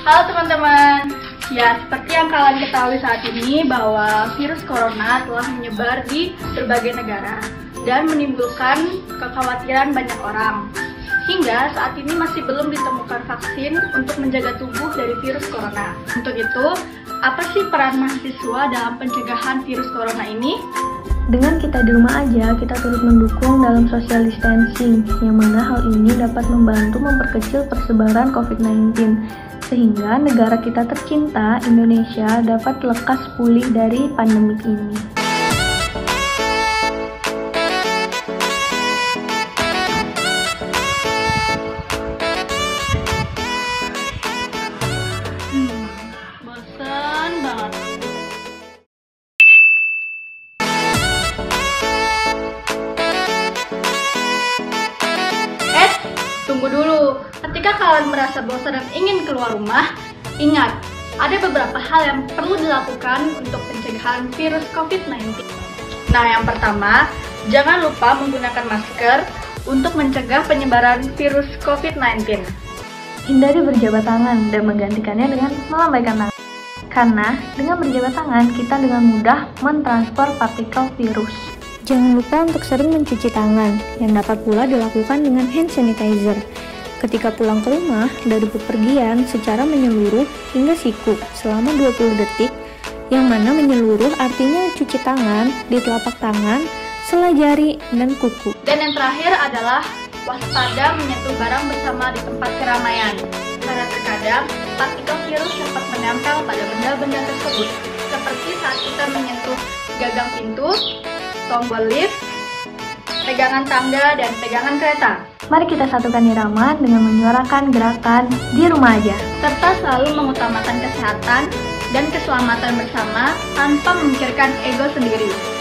Halo teman-teman. Ya, seperti yang kalian ketahui saat ini bahwa virus corona telah menyebar di berbagai negara dan menimbulkan kekhawatiran banyak orang. Hingga saat ini masih belum ditemukan vaksin untuk menjaga tubuh dari virus corona. Untuk itu, apa sih peran mahasiswa dalam pencegahan virus corona ini? Dengan kita di rumah aja, kita turut mendukung dalam social distancing, yang mana hal ini dapat membantu memperkecil persebaran COVID-19, sehingga negara kita tercinta, Indonesia, dapat lekas pulih dari pandemi ini. Bosan banget. Tunggu dulu. Ketika kalian merasa bosan dan ingin keluar rumah, ingat, ada beberapa hal yang perlu dilakukan untuk pencegahan virus COVID-19. Nah, yang pertama, jangan lupa menggunakan masker untuk mencegah penyebaran virus COVID-19. Hindari berjabat tangan dan menggantikannya dengan melambaikan tangan. Karena dengan berjabat tangan, kita dengan mudah mentransfer partikel virus. Jangan lupa untuk sering mencuci tangan, yang dapat pula dilakukan dengan hand sanitizer. Ketika pulang ke rumah dari bepergian secara menyeluruh hingga siku selama 20 detik, yang mana menyeluruh artinya cuci tangan di telapak tangan, selai jari, dan kuku. Dan yang terakhir adalah waspada menyentuh barang bersama di tempat keramaian. Karena terkadang partikel virus dapat menempel pada benda-benda tersebut, seperti saat kita menyentuh gagang pintu, tombol lift, pegangan tangga, dan pegangan kereta. Mari kita satukan irama dengan menyuarakan gerakan di rumah aja, serta selalu mengutamakan kesehatan dan keselamatan bersama tanpa memikirkan ego sendiri.